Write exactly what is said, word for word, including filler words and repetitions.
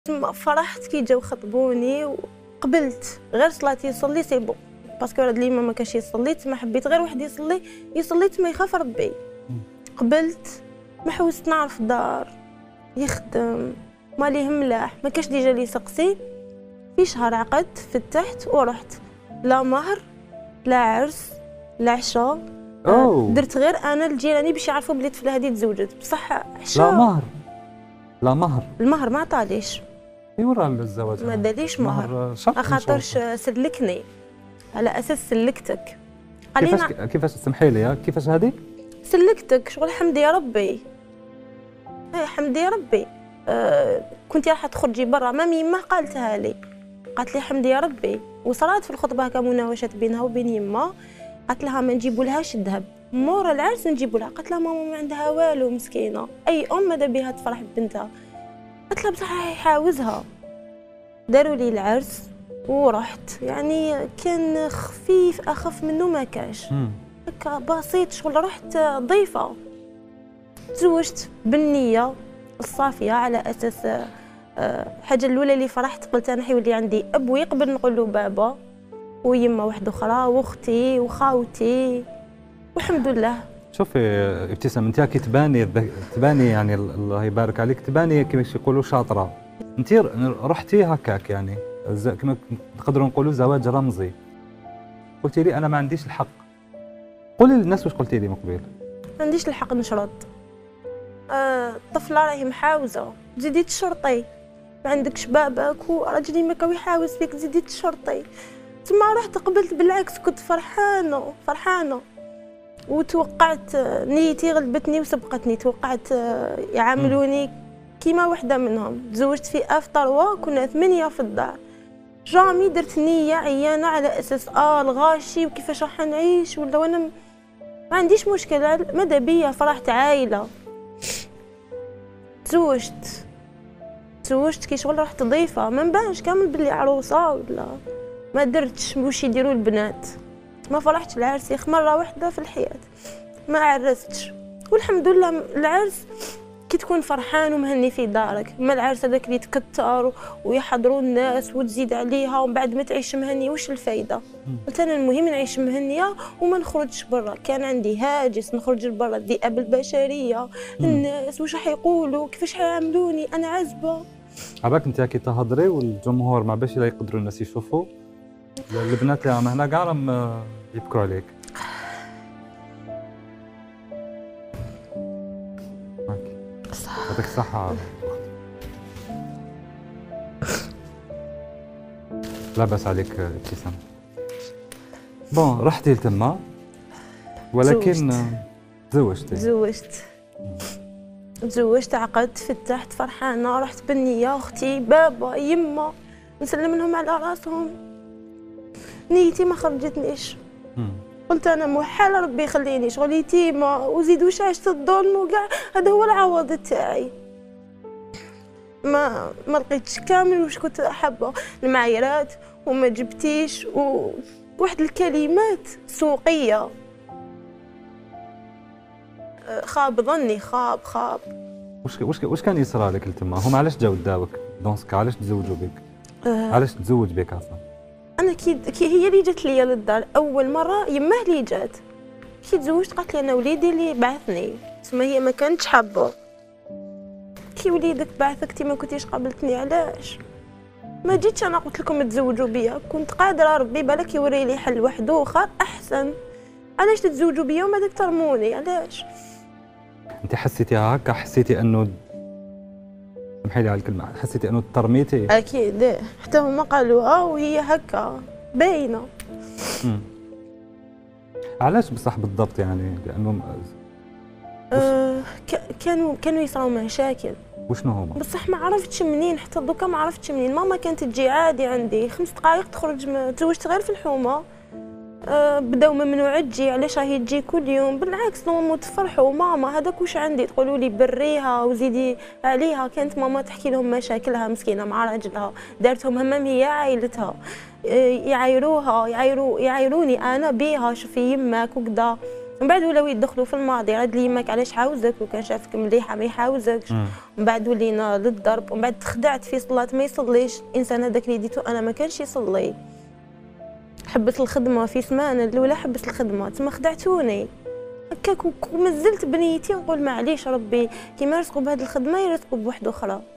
تما فرحت كي جاو خطبوني وقبلت غير صلاتي يصلي سي بون باسكو راه ديما ما كانش يصلي تما حبيت غير واحد يصلي يصلي تما يخاف ربي. قبلت ما حوست نعرف الدار يخدم ماليه ملاح ما كاش ديجا لي سقسي. في شهر عقدت فتحت ورحت لا مهر لا عرس لا عشاء. درت غير انا الجيراني باش يعرفوا بلي الطفله هذه تزوجت بصح عشاء. لا مهر لا مهر المهر ما عطاليش. ايوا راه الزواج ما داليش مهر خاطرش سلكني على اساس سلكتك. كيفاش كيفاش سمحي لي كيفاش هذه سلكتك شغل حمد يا ربي. اي حمد يا ربي. أه كنت راح تخرجي برا مامي ما قالتها لي قالت لي حمد يا ربي. وصرات في الخطبه هكا مناوشات بينها وبين يما قالت لها ما نجيبوا لهاش الذهب مورا العرس نجيبوا لها. قالت لها ماما ما عندها والو مسكينه اي ام ماذا بها تفرح ببنتها. قالت لها بصح يحاوزها. داروا لي العرس ورحت يعني كان خفيف اخف منه ما كاش هكا بسيط شغل رحت ضيفه. تزوجت بالنيه الصافيه على اساس الحاجه الاولى اللي فرحت قلت انا حيولي عندي اب ويقبل نقول له بابا ويما واحده اخرى واختي وخاوتي والحمد لله. شوفي ابتسام انت كي تباني تباني يعني الله يبارك عليك تباني كما يقولوا شاطره. انت رحتي هكاك يعني كما نقدروا نقولوا زواج رمزي. قلتي لي انا ما عنديش الحق. قولي للناس واش قلتي لي من قبيل. ما عنديش الحق نشرط. الطفله راهي محاوزه تزيدي تشرطي ما عندكش بابك وراجلي ما كان يحاوز فيك تزيدي تشرطي. تما رحت قبلت بالعكس كنت فرحانه فرحانه وتوقعت نيتي غلبتني وسبقتني. توقعت يعاملوني كيما وحده منهم. تزوجت في اف طروه كنا ثمانيه في الدار. جامي درت نيه عيانه على اساس اه الغاشي وكيفاش راح نعيش ولا وانا ما عنديش مشكله ماذا بيا فرحت عائله. تزوجت تزوجت كي شغل رحت ضيفه ما نبانش كامل باللي عروسه ولا ما درتش واش يديروا البنات. ما فرحتش العرس يا اخي مره واحده في الحياه ما عرستش والحمد لله. العرس كي تكون فرحان ومهني في دارك ما العرس هذاك اللي تكتر ويحضروا الناس وتزيد عليها ومن بعد ما تعيش مهني واش الفايده. قلت انا المهم نعيش مهنيه وما نخرجش برا. كان عندي هاجس نخرج لبرا الذئاب البشريه الناس واش راح يقولوا كيفاش حيعاملوني انا عزبه. عباك انت كي تهضري والجمهور ما باش يقدروا الناس يشوفوا البنات اللي راهم هنا كاع راهم يبكوا عليك. يعطيك الصحة. لا بأس عليك ابتسام. بون رحتي لتما ولكن تزوجتي. تزوجت تزوجت عقدت فتحت فرحانة رحت بالنية أختي بابا يما نسلم لهم على راسهم. نيتي ما خرجتنيش. قلت انا محال ربي يخليني شغل يتيمه وزيد واش عشت الظلم وكاع هذا هو العوض تاعي. ما ما لقيتش كامل واش كنت حابه المعايرات وما جبتيش وواحد الكلمات سوقيه. خاب ظني خاب خاب. واش واش واش كان يصرى لك لتما؟ هما علاش جاو داوك دونسك علاش تزوجوا بك؟ أه علاش تزوج بك اصلا؟ انا كي كي هي اللي جات ليا للدار اول مره يماه اللي جات. كي تزوجت قالت لي انا وليدي اللي بعثني تسمى هي ما كانتش حابه. كي وليدك بعثك تي ما كنتيش قابلتني علاش ما جيتش انا قلت لكم تزوجوا بيا. كنت قادره ربي بالك يوري لي حل واحد اخر احسن. علاش تتزوجوا بيا وما داك ترموني علاش؟ انت حسيتي هكا حسيتي انه سمحي لي على الكلمه حسيتي انه ترميتي؟ اكيد حتى هما قالوها وهي هكا باينه. علاش بصح بالضبط يعني لانه أه كانوا كانوا يصراو مشاكل. وشنو هما؟ بصح ما عرفتش منين حتى دوكا ما عرفتش منين. ماما كانت تجي عادي عندي خمس دقائق تخرج. تزوجت غير في الحومه. أه بداو ممنوع تجي علاش راهي تجي كل يوم. بالعكس نومو تفرحوا ماما هذاك واش عندي تقولوا لي بريها وزيدي عليها. كانت ماما تحكي لهم مشاكلها مسكينه مع راجلها دارتهم همام هي عائلتها يعايروها يعايرو يعايروني انا بيها شوفي يماك وكذا. من بعد ولاو يدخلوا في الماضي، راد لي يماك علاش حاوزك وكان شافك مليحه ما يحاوزكش. من بعد ولينا للضرب، ومن بعد تخدعت في صلاه ما يصليش. الانسان هذاك اللي ديتو انا ما كانش يصلي، حبس الخدمه في سمانه الاولى، حبس الخدمه تما خدعتوني هكاك، ومازلت بنيتي نقول معليش ربي كيما رزقوا بهذه الخدمه يرزقوا بواحده اخرى.